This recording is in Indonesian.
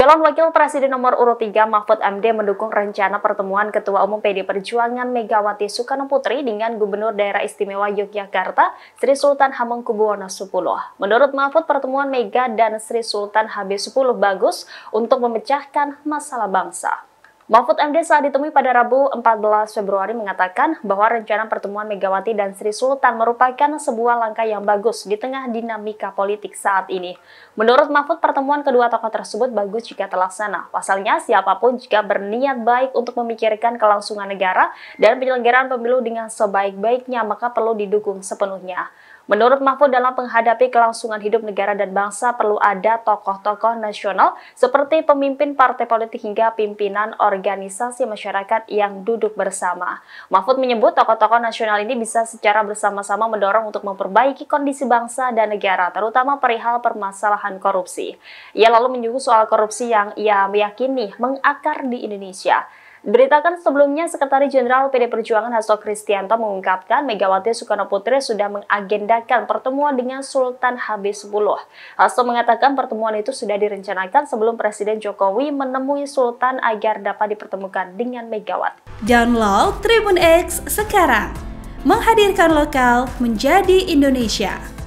Calon Wakil Presiden nomor urut 3 Mahfud MD mendukung rencana pertemuan Ketua Umum PD Perjuangan Megawati Soekarnoputri dengan Gubernur Daerah Istimewa Yogyakarta Sri Sultan Hamengkubuwono X. Menurut Mahfud, pertemuan Mega dan Sri Sultan HB10 bagus untuk memecahkan masalah bangsa. Mahfud MD saat ditemui pada Rabu 14 Februari mengatakan bahwa rencana pertemuan Megawati dan Sri Sultan merupakan sebuah langkah yang bagus di tengah dinamika politik saat ini. Menurut Mahfud, pertemuan kedua tokoh tersebut bagus jika terlaksana. Pasalnya, siapapun jika berniat baik untuk memikirkan kelangsungan negara dan penyelenggaraan pemilu dengan sebaik-baiknya, maka perlu didukung sepenuhnya. Menurut Mahfud, dalam menghadapi kelangsungan hidup negara dan bangsa perlu ada tokoh-tokoh nasional seperti pemimpin partai politik hingga pimpinan organisasi masyarakat yang duduk bersama. Mahfud menyebut tokoh-tokoh nasional ini bisa secara bersama-sama mendorong untuk memperbaiki kondisi bangsa dan negara, terutama perihal permasalahan korupsi. Ia lalu menyinggung soal korupsi yang ia meyakini mengakar di Indonesia. Diberitakan sebelumnya, Sekretaris Jenderal PD Perjuangan Hasto Kristianto mengungkapkan Megawati Soekarnoputri sudah mengagendakan pertemuan dengan Sultan HB10. Hasto mengatakan pertemuan itu sudah direncanakan sebelum Presiden Jokowi menemui Sultan agar dapat dipertemukan dengan Megawati. Download Tribun X sekarang, menghadirkan lokal menjadi Indonesia.